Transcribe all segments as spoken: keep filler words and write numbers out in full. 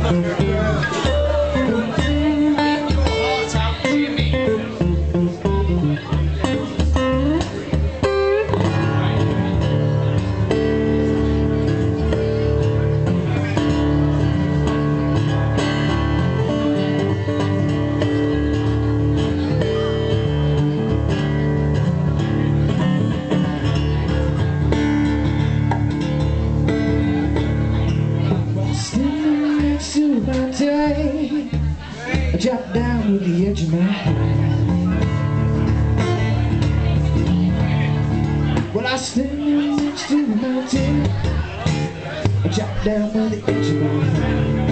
I dropped down with the edge of my hand. Well, I stand next to the mountain. I dropped down with the edge of my hand.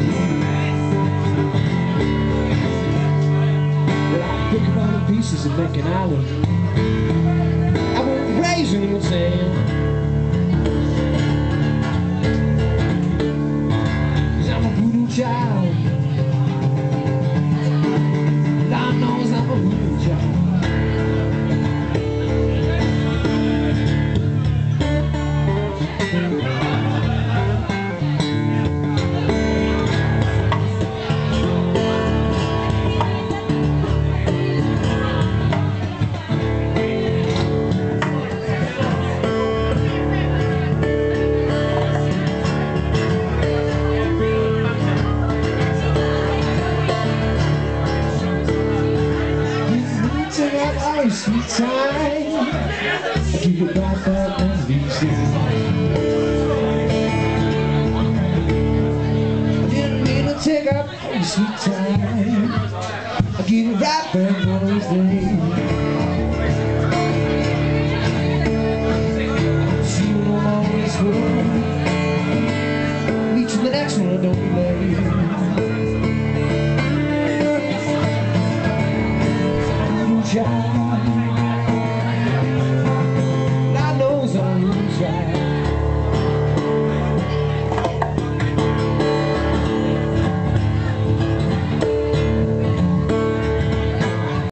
Well, I pick up all the pieces and make an island. I won't raise in the sand. 'Cause I'm a voodoo child. God knows I'm a voodoo child. Sweet time, I keep it right back and these days. I didn't mean to take up all your sweet time. I keep it right back one of these days. See you on my way this world. Meet you the next one, don't be late.